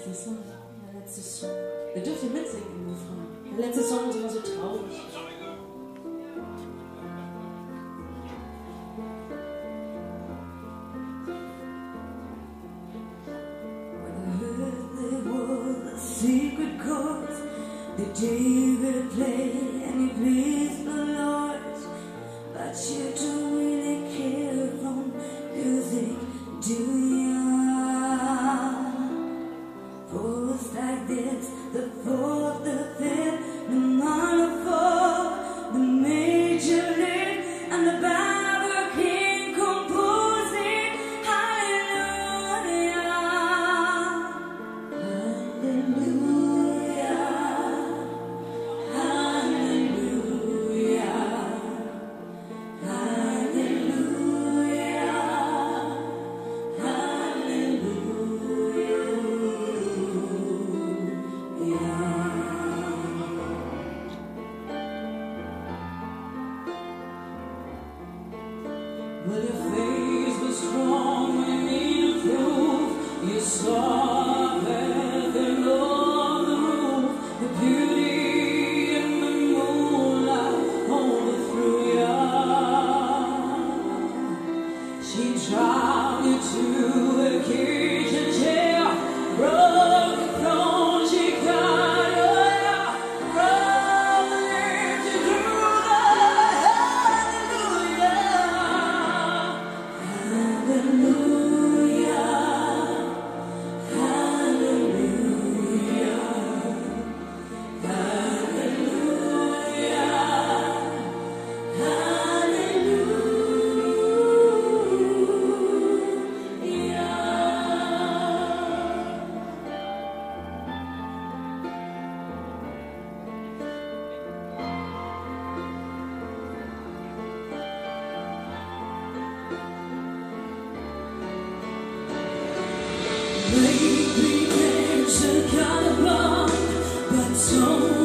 Song. Der letzte Song. Ihr dürft ihr mitsingen im Refrain. Der letzte Song ist immer so traurig. When I heard there was a secret chord that David played and he pleased the Lord, but you don't really care for music, do you? Chords like this, the fourth, the fifth, the minor fourth, the major lift, and the baroque composing. Hallelujah, hallelujah, hallelujah, hallelujah, Well, your faith was strong when you improved. You saw everything on the roof, the beauty in the moonlight overthrew you. She dropped you to the kitchen chair, broke the throne, she got you out, rolling you through the Lately things have gone wrong, but don't